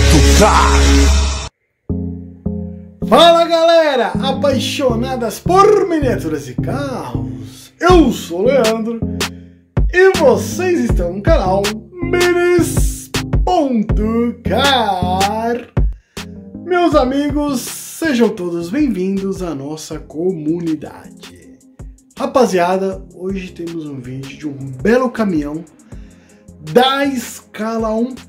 Car. Fala galera, apaixonadas por miniaturas e carros, eu sou o Leandro e vocês estão no canal Minis.car. Meus amigos, sejam todos bem-vindos à nossa comunidade. Rapaziada, hoje temos um vídeo de um belo caminhão da escala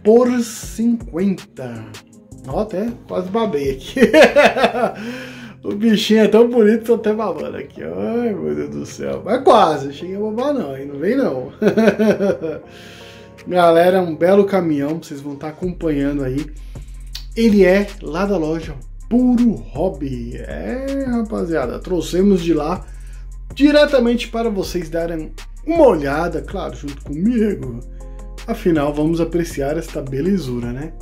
1/50. Ó, até quase babei aqui. O bichinho é tão bonito, tô até babando aqui. Ai, meu Deus do céu. Mas quase, cheguei a babar não, aí não vem não. Galera, é um belo caminhão, vocês vão estar acompanhando aí. Ele é lá da loja Puro Hobby. É, rapaziada, trouxemos de lá diretamente para vocês darem uma olhada, claro, junto comigo. Afinal, vamos apreciar esta belezura, né?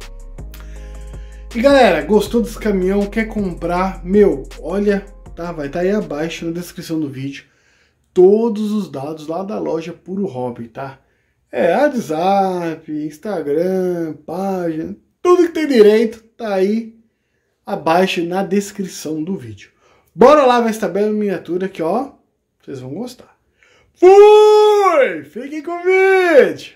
E galera, gostou desse caminhão, quer comprar? Meu, olha, tá, vai estar aí abaixo na descrição do vídeo todos os dados lá da loja Puro Hobby, tá? É, WhatsApp, Instagram, página, tudo que tem direito tá aí abaixo na descrição do vídeo. Bora lá ver essa bela miniatura aqui, ó, vocês vão gostar. Fui! Fiquem com o vídeo!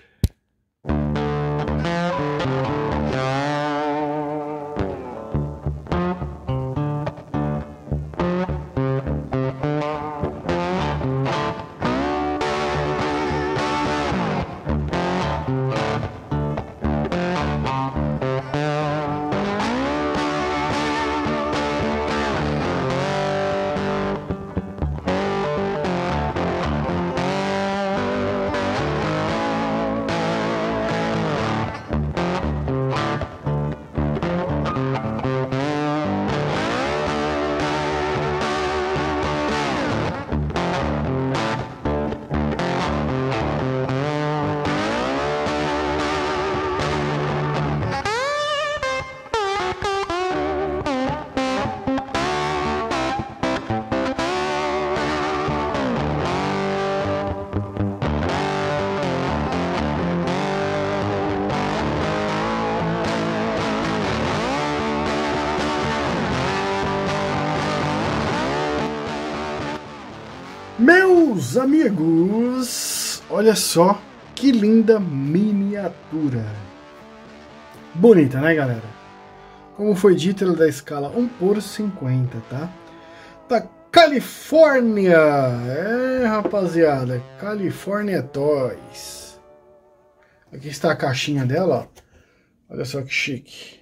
Meus amigos, olha só que linda miniatura. Bonita, né, galera? Como foi dito, ela é da escala 1/50, tá? Da Califórnia. É, rapaziada, California Toys. Aqui está a caixinha dela, ó. Olha só que chique.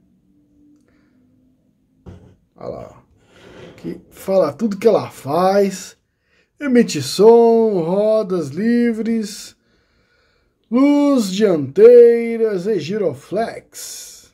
Olha lá, ó. Que fala tudo que ela faz. Emite som, rodas livres, luz dianteiras e giroflex,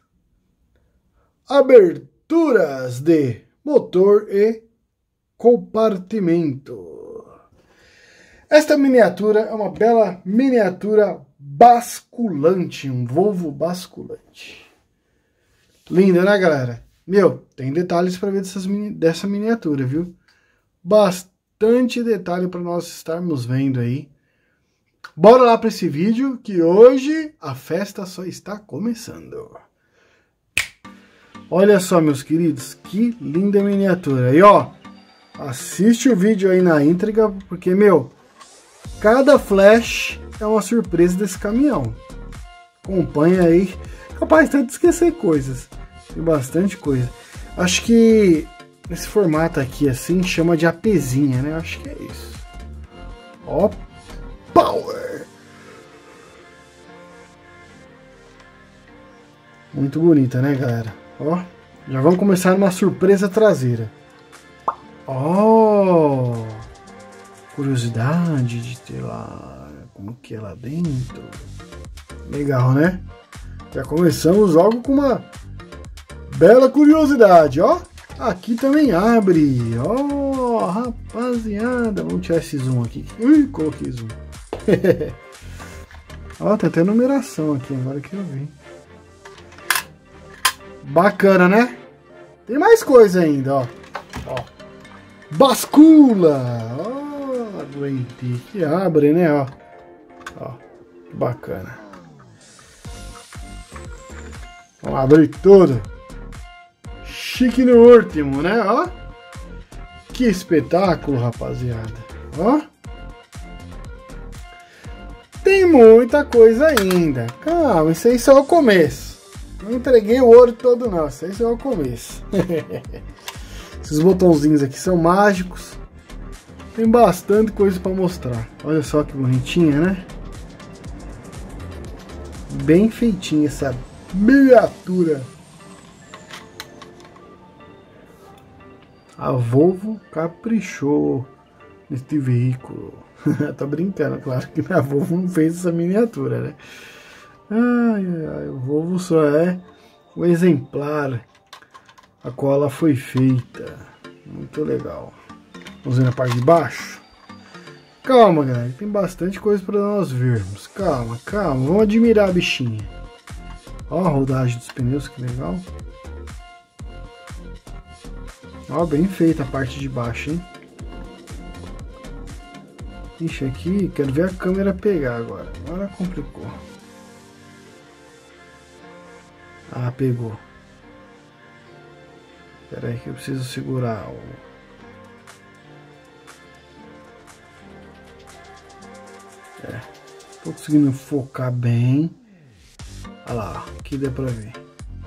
aberturas de motor e compartimento. Esta miniatura é uma bela miniatura basculante, um Volvo basculante. Linda, né, galera? Meu, tem detalhes para ver dessa miniatura, viu? Bastante detalhe para nós estarmos vendo aí. Bora lá para esse vídeo, que hoje a festa só está começando. Olha só, meus queridos, que linda miniatura. E ó, assiste o vídeo aí na íntegra, porque, meu, cada flash é uma surpresa desse caminhão. Acompanha aí. Capaz até de esquecer coisas. Tem bastante coisa. Acho que esse formato aqui, assim, chama de APzinha, né? Acho que é isso. Ó, power! Muito bonita, né, galera? Ó, já vamos começar uma surpresa traseira. Ó, curiosidade de ter lá, como que é lá dentro. Legal, né? Já começamos logo com uma bela curiosidade, ó. Aqui também abre, ó, rapaziada, vamos tirar esse zoom aqui. Ui, coloquei zoom. Ó, tem até numeração aqui, agora que eu vi. Bacana, né? Tem mais coisa ainda, ó. Ó. Bascula, ó, aguente, que abre, né, ó. Ó, que bacana. Vamos abrir tudo. Chique no último, né? Ó. Que espetáculo, rapaziada. Ó. Tem muita coisa ainda. Calma, isso aí só é o começo. Não entreguei o ouro todo não. Isso aí só é o começo. Esses botãozinhos aqui são mágicos. Tem bastante coisa para mostrar. Olha só que bonitinha, né? Bem feitinha essa miniatura. A Volvo caprichou neste veículo. Tô brincando, claro que a Volvo não fez essa miniatura, né? Ai, ai, o Volvo só é o exemplar a qual ela foi feita. Muito legal. Vamos ver na parte de baixo. Calma, galera, tem bastante coisa para nós vermos. Calma, calma, vamos admirar a bichinha. Ó a rodagem dos pneus, que legal. Ó, bem feita a parte de baixo, hein? Ixi, aqui, quero ver a câmera pegar agora. Agora complicou. Ah, pegou. Espera aí que eu preciso segurar o... tô conseguindo focar bem. Olha lá, aqui dá pra ver.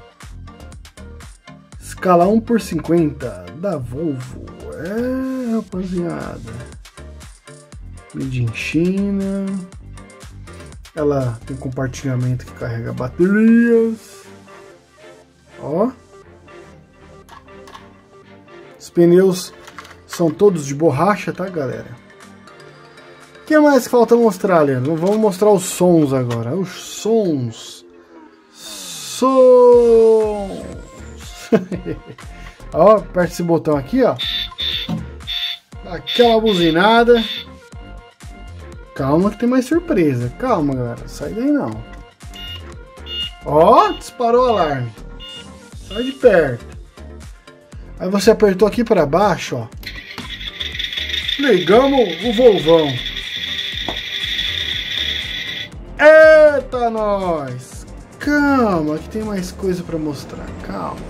Escala 1/50 da Volvo. É, rapaziada. Made in China. Ela tem compartilhamento que carrega baterias. Ó. Os pneus são todos de borracha, tá, galera? O que mais que falta mostrar, Leandro? Vamos mostrar os sons agora. Os sons. Ó, aperta esse botão aqui, ó. Dá aquela buzinada. Calma que tem mais surpresa. Calma, galera. Sai daí não. Ó, disparou o alarme. Sai de perto. Aí você apertou aqui para baixo, ó. Ligamos o Volvão. Eita, nós! Calma, que tem mais coisa para mostrar. Calma.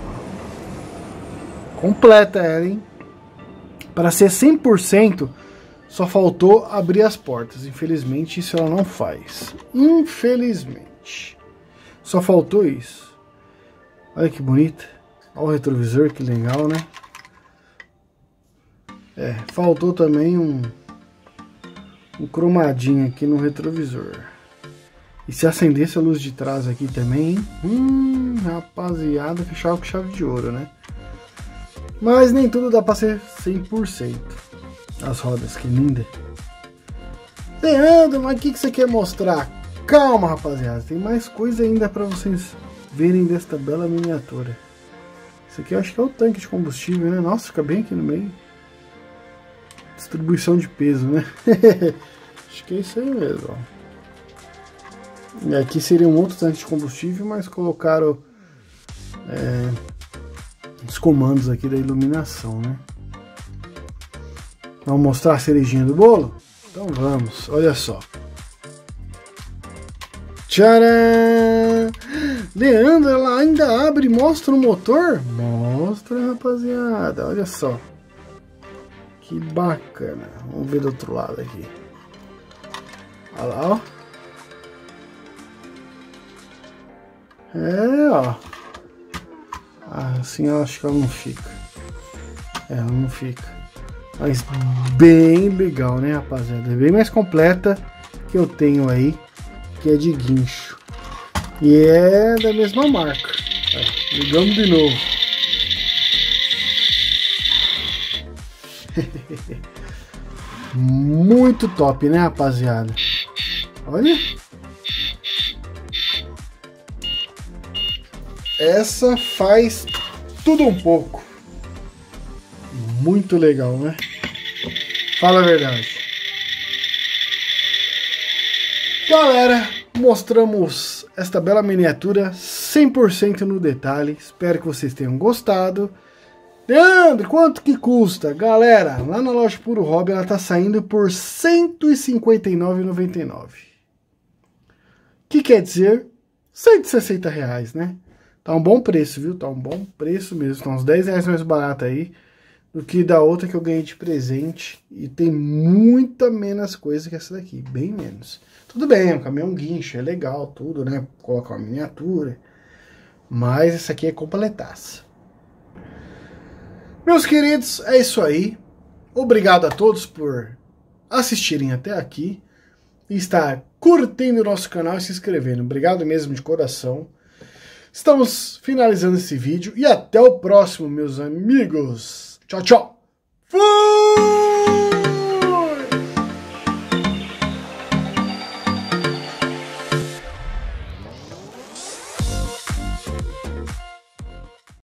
Completa ela, hein? Para ser 100%, só faltou abrir as portas. Infelizmente, isso ela não faz. Infelizmente. Só faltou isso. Olha que bonita. Olha o retrovisor, que legal, né? É, faltou também um cromadinho aqui no retrovisor. E se acendesse a luz de trás aqui também, hein? Rapaziada, fechava com chave de ouro, né? Mas nem tudo dá pra ser 100%. As rodas, que linda. Leandro, mas o que você quer mostrar? Calma, rapaziada. Tem mais coisa ainda pra vocês verem desta bela miniatura. Isso aqui eu acho que é o tanque de combustível, né? Nossa, fica bem aqui no meio. Distribuição de peso, né? Acho que é isso aí mesmo, ó. E aqui seria um outro tanque de combustível, mas colocaram os comandos aqui da iluminação, né? Vamos mostrar a cerejinha do bolo? Então vamos, olha só. Tcharam! Leandro, ela ainda abre e mostra o motor? Mostra, rapaziada, olha só. Que bacana. Vamos ver do outro lado aqui. Olha lá, ó. É, ó. Assim eu acho que ela não fica. Ela não fica. Mas bem legal, né, rapaziada? É bem mais completa que eu tenho aí, que é de guincho. E é da mesma marca. Ligamos de novo. Muito top, né, rapaziada? Olha. Essa faz tudo um pouco. Muito legal, né? Fala a verdade. Galera, mostramos esta bela miniatura 100% no detalhe. Espero que vocês tenham gostado. Leandro, quanto que custa? Galera, lá na loja Puro Hobby ela tá saindo por R$ 159,99. Que quer dizer R$ 160, né? Tá um bom preço, viu? Tá um bom preço mesmo. Tá uns 10 reais mais barato aí do que da outra que eu ganhei de presente. E tem muita menos coisa que essa daqui. Bem menos. Tudo bem, é um caminhão guincho, é legal, tudo, né? Colocar uma miniatura. Mas essa aqui é completaça. Meus queridos, é isso aí. Obrigado a todos por assistirem até aqui. E estar curtindo o nosso canal e se inscrevendo. Obrigado mesmo de coração. Estamos finalizando esse vídeo. E até o próximo, meus amigos. Tchau, tchau. Fui!